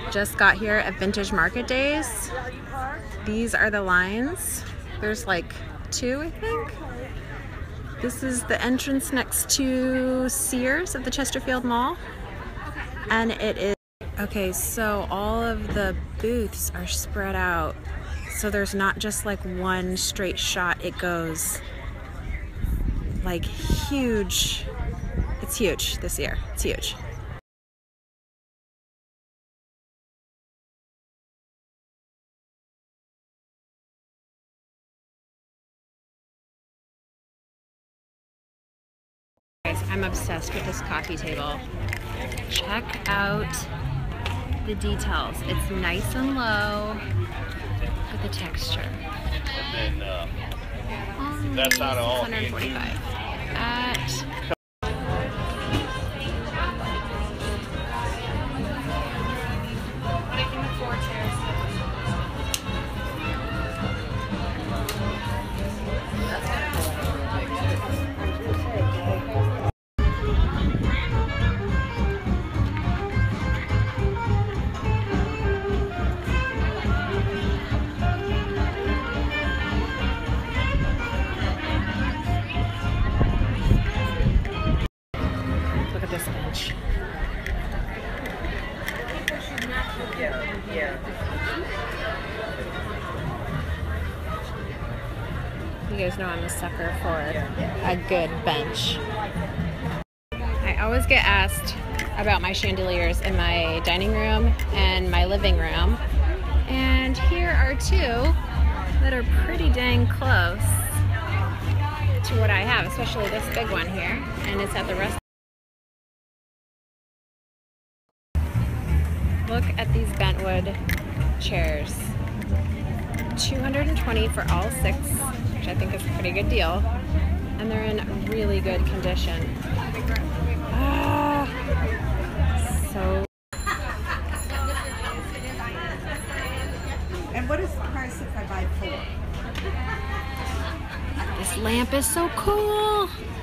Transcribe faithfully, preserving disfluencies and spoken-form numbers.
Just got here at Vintage Market Days. These are the lines. There's like two, I think. This is the entrance next to Sears at the Chesterfield Mall. And it is, okay, so all of the booths are spread out. So there's not just like one straight shot. It goes like huge. It's huge this year. It's huge. Guys, I'm obsessed with this coffee table. Check out the details. It's nice and low. Look at the texture. And then uh, Only that's not all. six hundred forty-five. At look at this bench. You guys know I'm a sucker for a good bench. I always get asked about my chandeliers in my dining room and my living room. And here are two that are pretty dang close to what I have, especially this big one here. And it's at the rest. Look at these bentwood chairs. two hundred twenty for all six, which I think is a pretty good deal. And they're in really good condition. Ah, so. And what is the price if I buy four? This lamp is so cool.